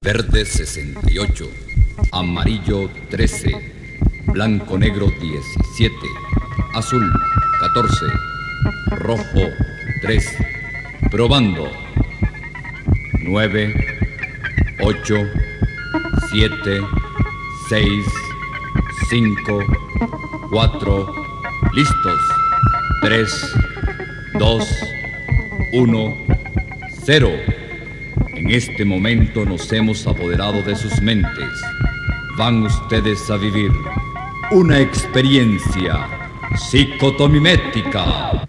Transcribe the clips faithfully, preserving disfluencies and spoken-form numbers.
Verde sesenta y ocho, amarillo trece, blanco negro diecisiete, azul catorce, rojo tres, probando. nueve, ocho, siete, seis, cinco, cuatro, listos. tres, dos, uno, cero. En este momento nos hemos apoderado de sus mentes. Van ustedes a vivir una experiencia psicotomimética.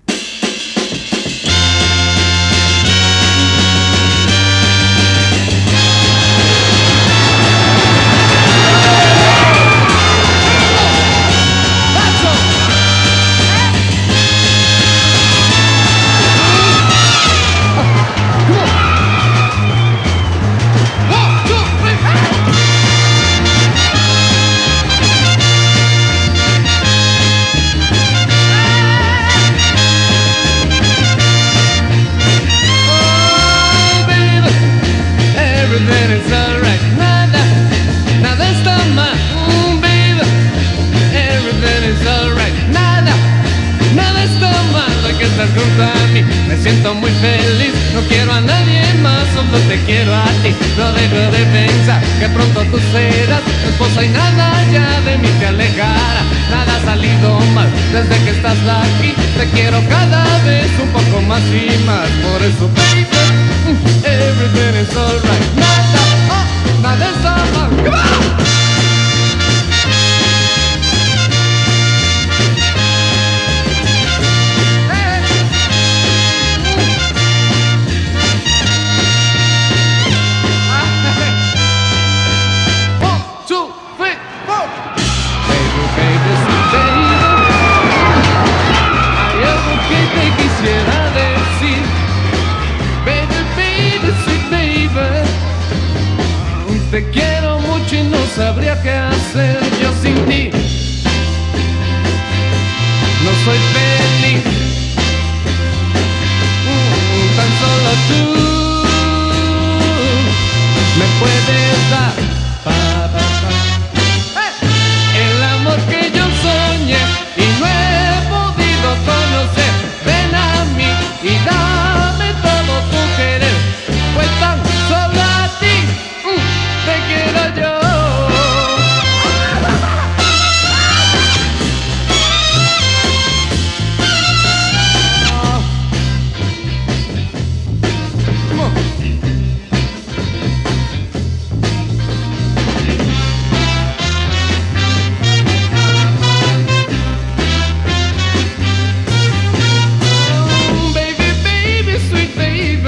Junto a mí, me siento muy feliz. No quiero a nadie más, solo te quiero a ti. No dejo de pensar que pronto tú serás mi esposa y nada ya de mí te alejará. Nada ha salido mal desde que estás aquí. Te quiero cada vez un poco más y más. Por eso, baby, everything is alright. Nada, oh, nada está mal. Come on! Te quiero mucho y no sabría qué hacer yo sin ti. No soy feliz, mm, tan solo tú me puedes dar pa, pa, pa. ¡Hey! El amor que yo soñé y no he podido conocer. Ven a mí y dame todo tu querer, pues tan solo a ti te quiero yo. Come on. Oh, baby, baby, sweet baby,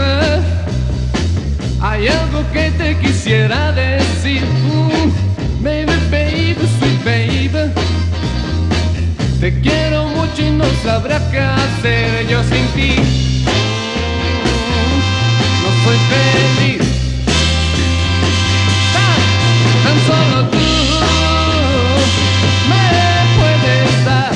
hay algo que te quisiera decir. Mm, baby, baby, sweet baby, te quiero mucho y no sabrá qué hacer yo sin ti. Mm, no soy feliz, tan, tan solo tú me puedes dar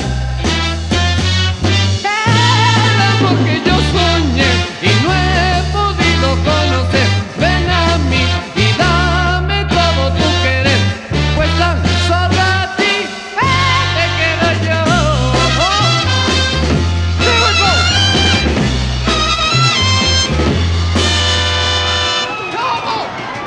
el amor que yo soñé y no he podido conocer. Ven a mí y dame todo tu querer, pues tan solo a ti te quiero yo. Here we go. Come on.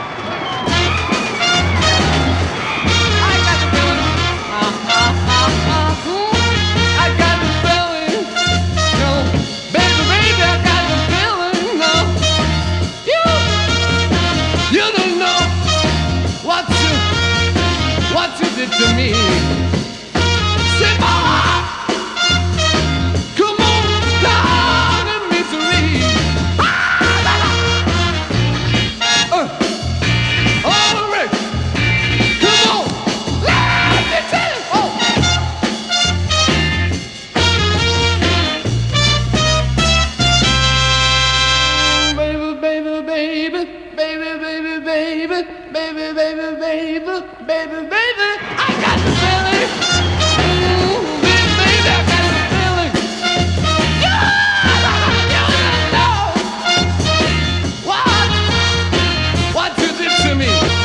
I got the feeling. Uh, uh, uh, uh, ooh. I got the feeling. No, baby, baby, I got the feeling. No, you. You don't know what you, what you did to me. Say, mama, come on down in misery. Ah, la, la. Uh, all right, come on, let me tell you. Oh. Baby, baby, baby, baby, baby, baby, baby, baby, baby, baby, baby, I got the feeling. Ooh, baby, baby, I got the feeling. You, you don't know what, what you did to me.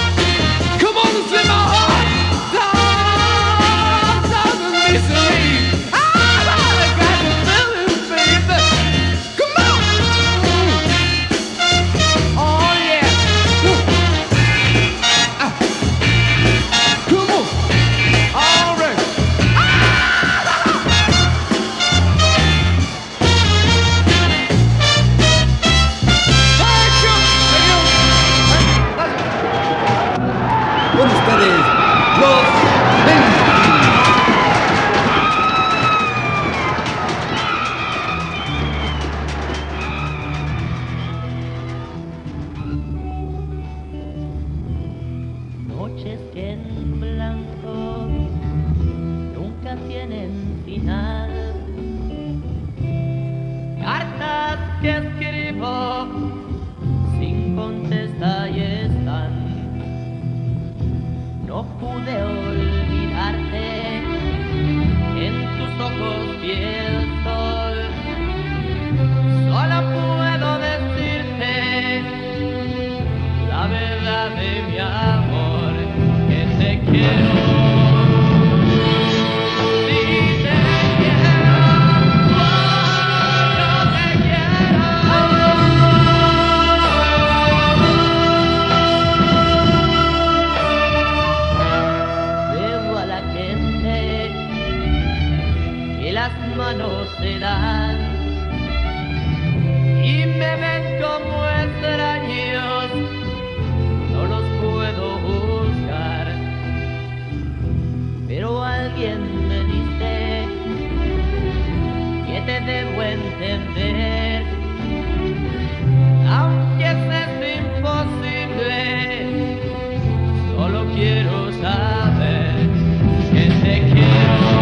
Noches que en blanco nunca tienen final. Cartas que escribo sin contestar y están. No pude olvidarte, en tus ojos vi el sol. Solo puedo decirte la verdad de mi amor, que te quiero. Manos se dan y me ven como extraños, no los puedo juzgar, pero alguien me dice que te debo entender, aunque es imposible, solo quiero saber que te quiero.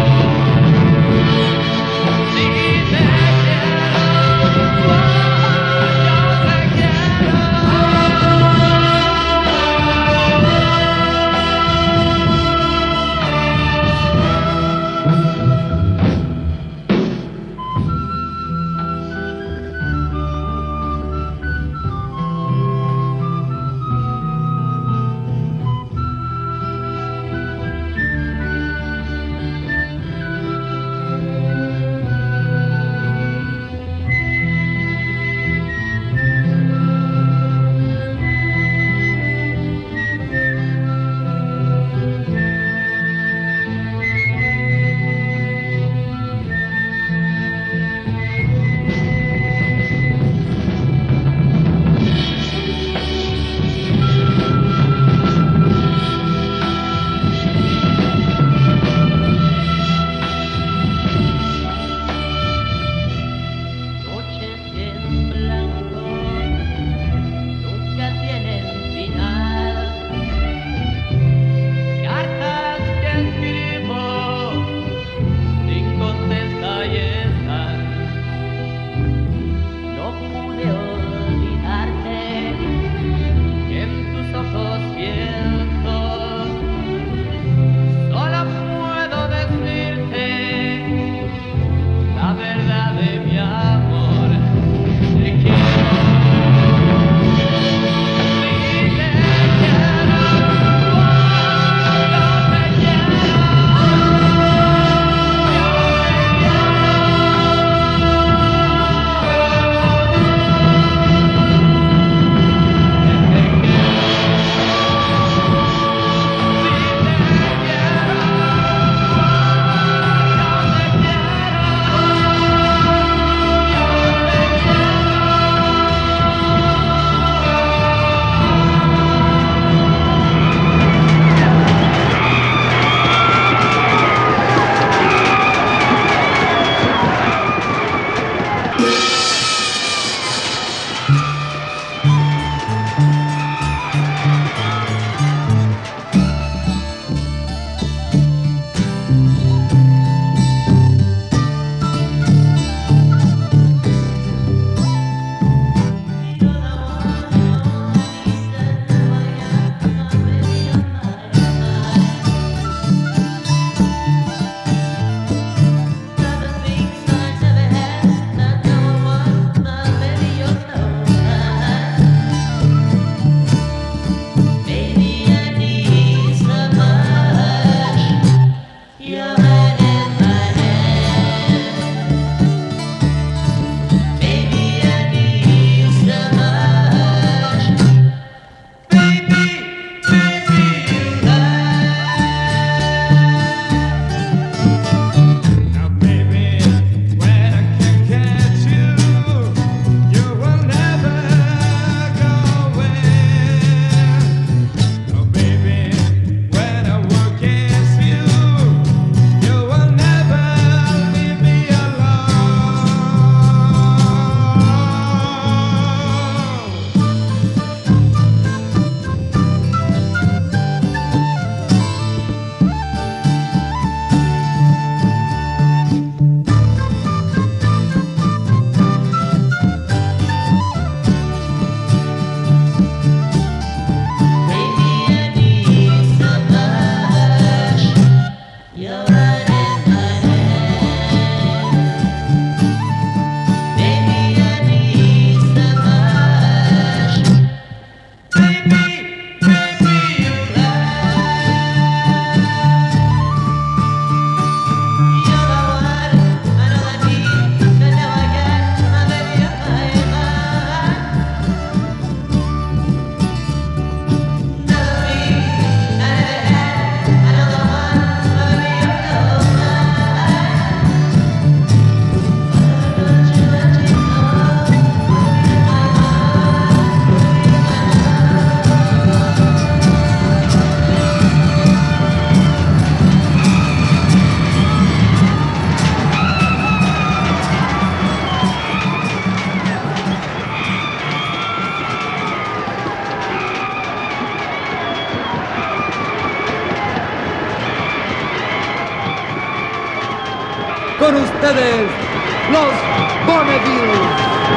con ustedes, los Bonneville.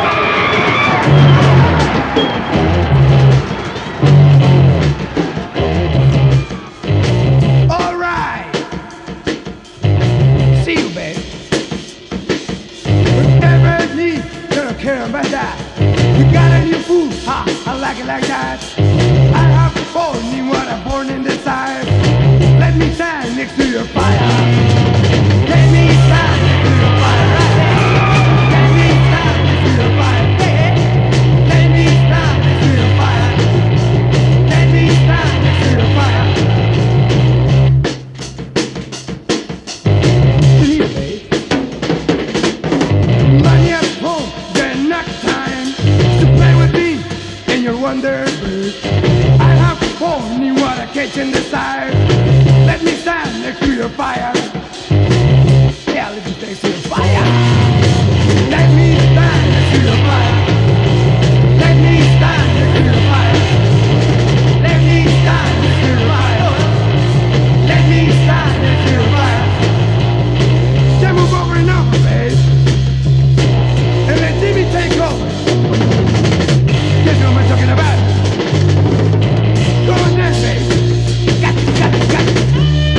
All right. See you, baby. Whatever you need, gonna care about that. You got any food? Ha, I like it like that. I have born in what I'm born in the side. Let me stand next to your fire. Let me stand next to your fire right there. Let me stand next to your fire. Hey, let me stand next to your fire. Let me stand next to your fire. Here, babe. Money at home, then next time to play with me and your wonder bird. I have born in what I catch in the side. Let me stand next to your fire. Yeah, let me stand next to your fire. Let me stand next to your fire. Let me stand next to your fire. Let me stand next to your fire. Let me stand next to your fire. Just move over and over, babe. And let Jimmy take over. Guess what I'm talking about? Go on then, babe. Got it, got it, got it.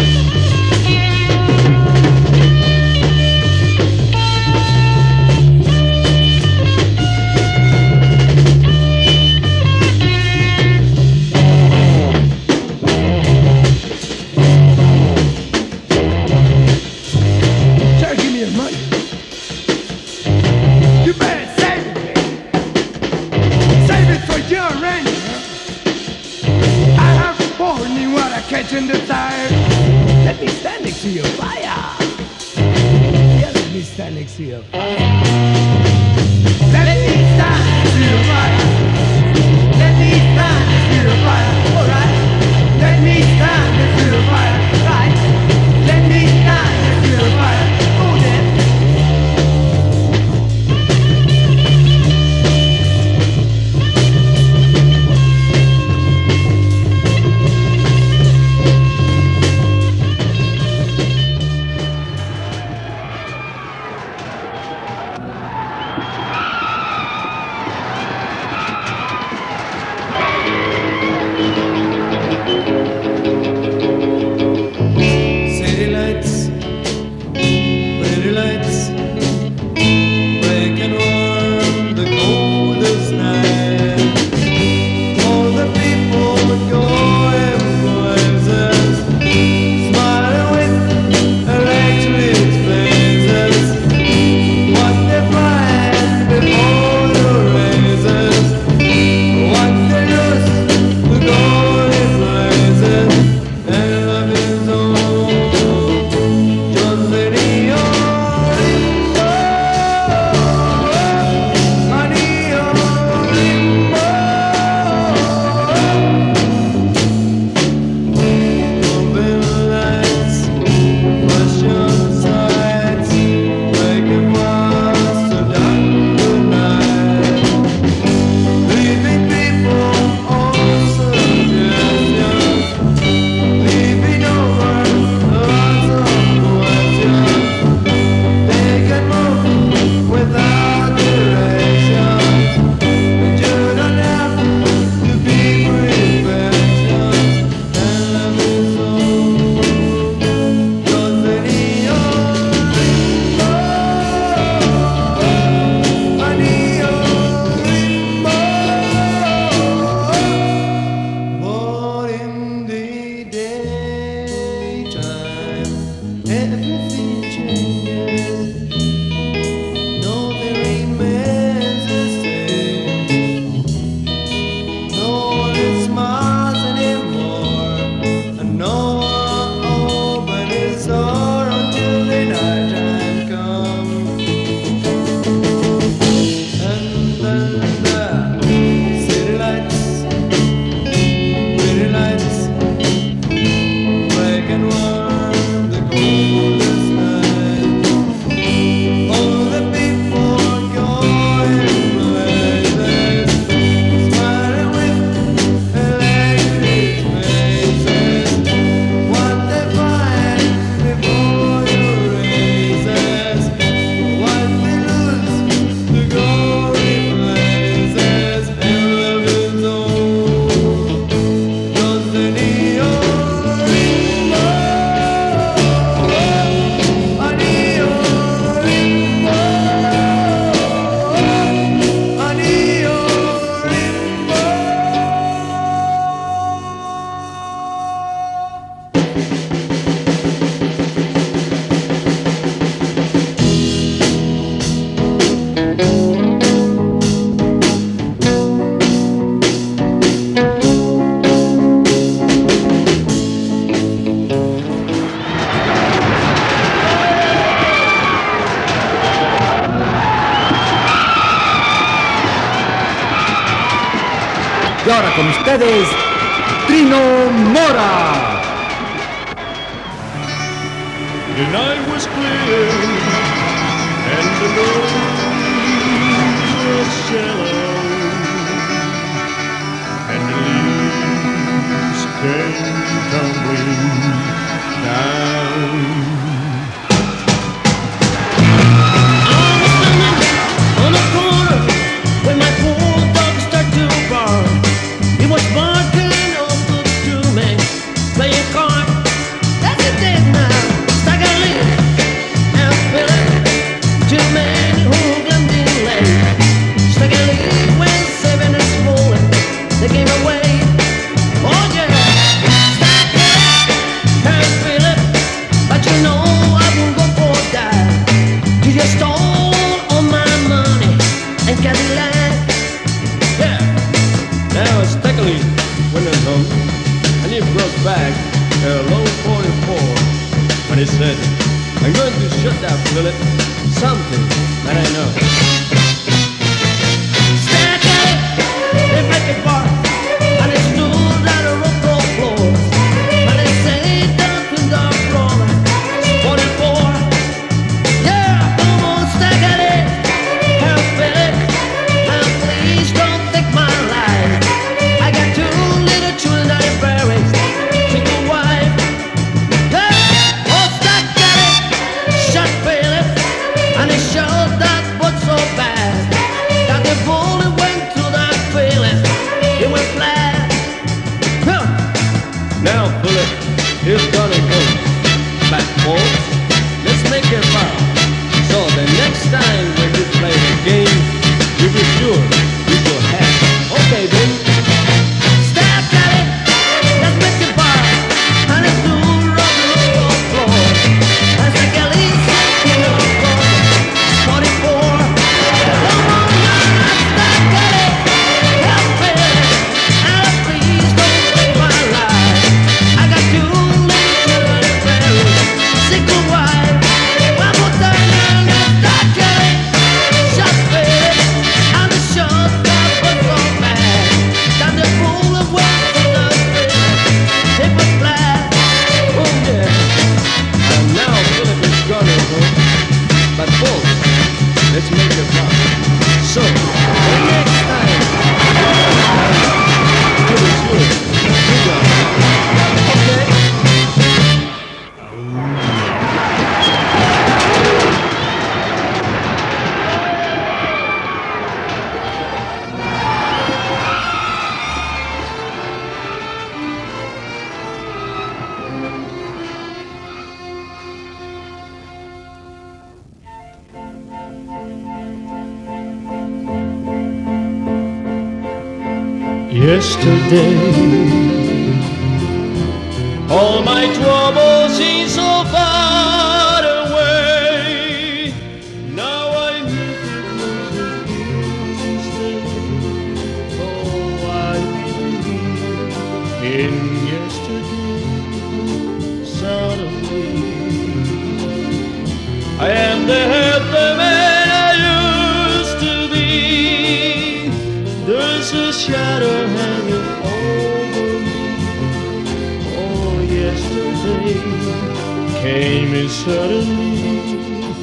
Try to give me your money. You better save it, baby. Save it for your rent. I have born in what I catch in the tire. Let me stand next to your fire. Yeah, let me stand next to your fire. Let me stand next to your fire. Let me stand next to your fire. All right. Let me stand next to your fire. Right. Let me stand next to your fire. Oh, then. Y ahora con ustedes, Trino Mora. The night was clear and the moon was shallow, and the leaves came tumbling down. On the corner when my poor dog started to bark, he was barking up to me, playing card. That's it dead now. Stuck a lead and feeling too many who can delay. Stuck a lead when seven is rolling, the game away. Oh yeah, stuck it and feel it, but you know I won't go for that. You just stole all my money and Cadillac. Yeah, now it's Steckley went home, and he brought back a low forty-four when he said, I'm going to shut that bullet, something that I know. Stack it, they break it apart, and it stood on a rock floor. And they say down to the floor, forty-four. Yeah, come on, stack it, help it, and please don't take my life. I got two little children that are buried, single wife. Yeah, oh, stack it, shot Philip, and it showed that was so bad that the bullet went to that Philip. It went flat. Huh. Now, bullet, he's gonna go. But folks, let's make it fun. So the next time when you play the game, you be sure you will have. Okay, then. Step at it, let's make it bar, and let's do rock the floor. Let's take a listen to the floor. forty-four. Come on now, step at it, help it, and please don't take my life. I got two little children buried, single wife. One more time now, step at it, shot it, and the shot that was so bad that the bullet went to the face. It was flat. Oh yeah. And now Philip is gonna go. But folks, let's make it fun. So, the next time, you be sure you will have. Okay? Yesterday, all my troubles seem so far away. Now I need to stay. Oh, I believe in yesterday. Suddenly, I am the happy man I used to be. There's a shadow hanging over me. Oh, yesterday came in suddenly.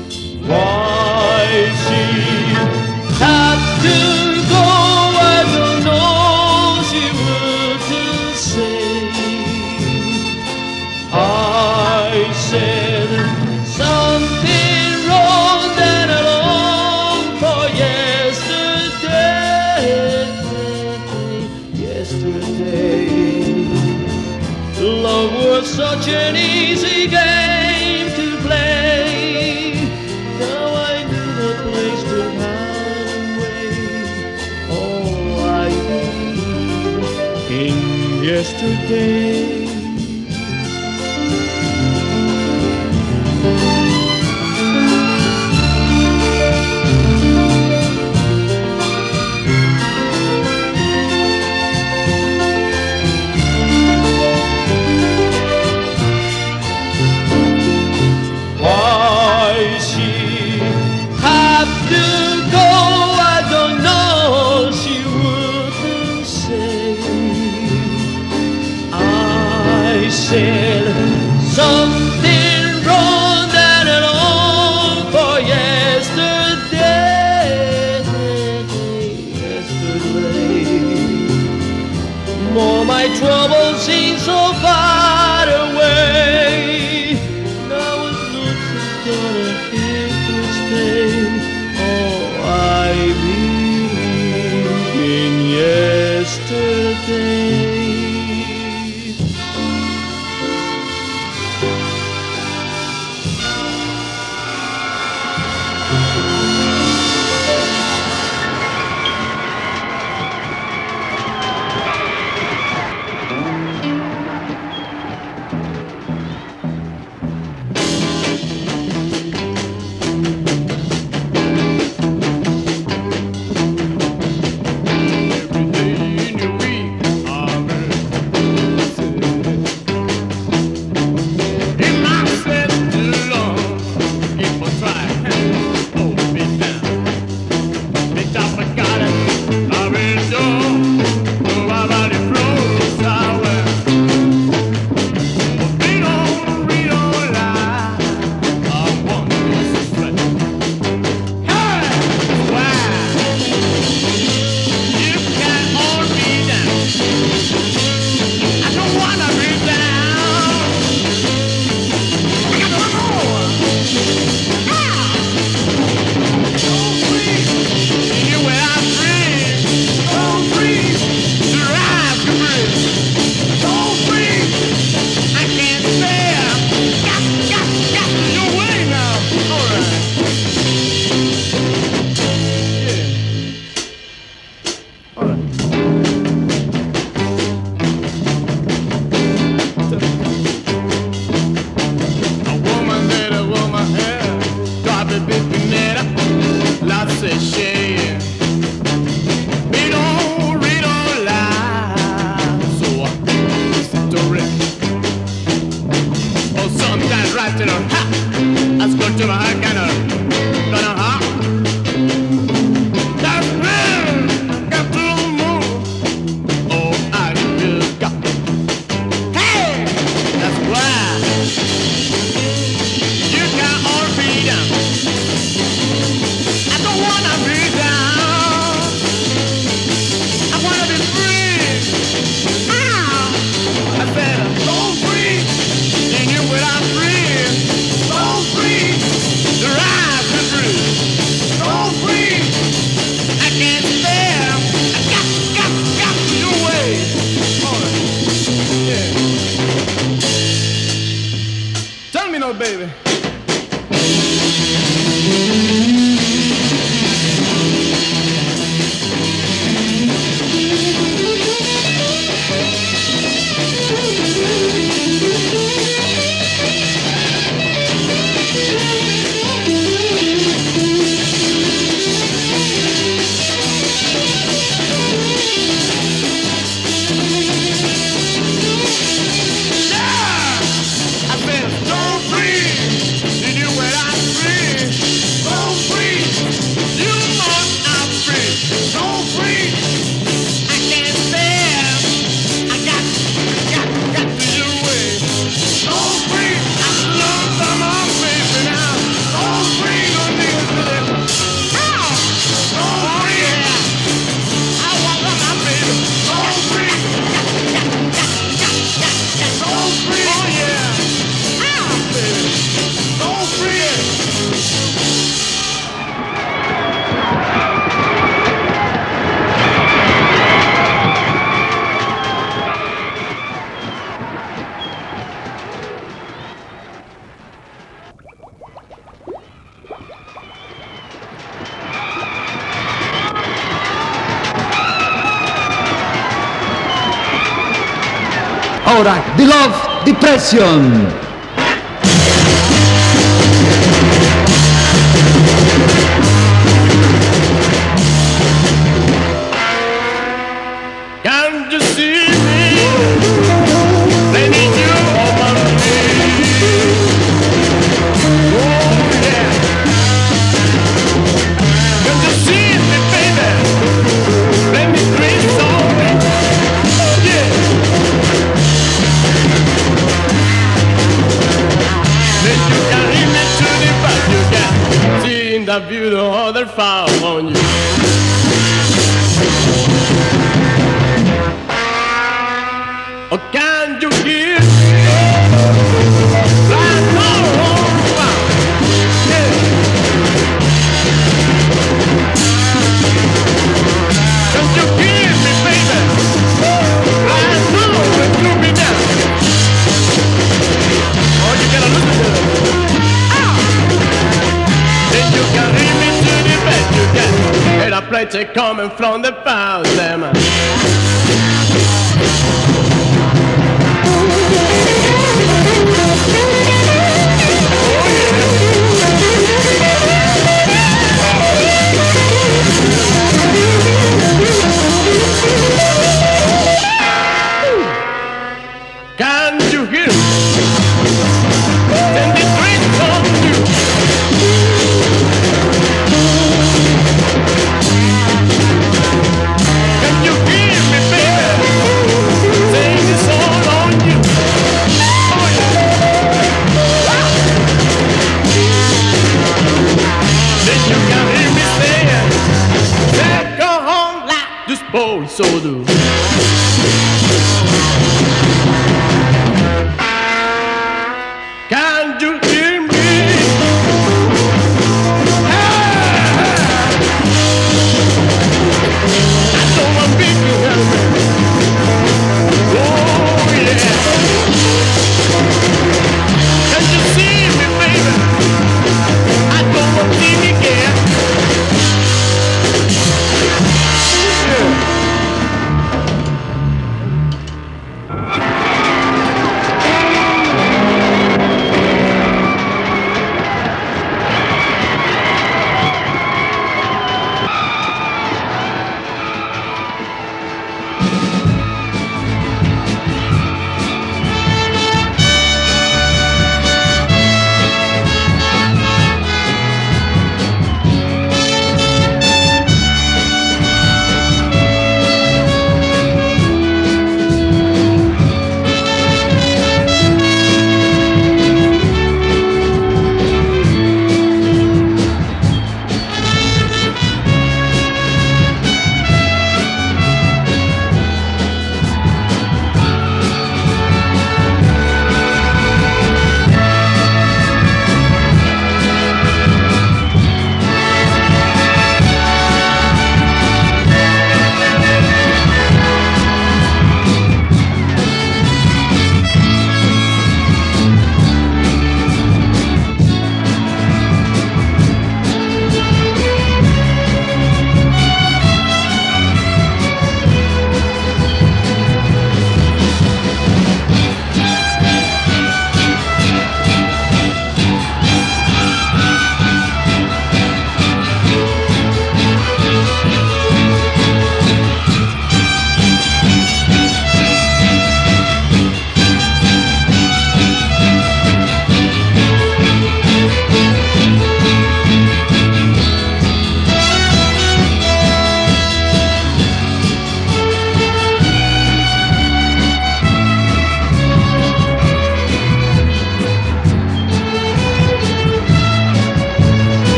Why she had to go, I don't know. She wouldn't say. I said something wrong that I long for yesterday. Yesterday, love was such an easy game to play. Now I need a place to hide away. Oh, I believe in yesterday. Said something wrong that I long for yesterday, yesterday. More my troubles seem so far away. Now it looks as though they're here to stay. Oh, I believe in yesterday. Baby. Ahora, The Love Depression. the view the other foul on you. Oh, can you hear? I know. Yeah. Can you hear me, baby? I know it could be done. Oh, you gotta listen to it. Then you can read me to the bed you get. And I play it coming from the past, them. Can you hear me? Then the drink on you. Can you hear me, baby? Sing this song on you. Oh yeah. Then you can hear me saying, take her home like this boy so do.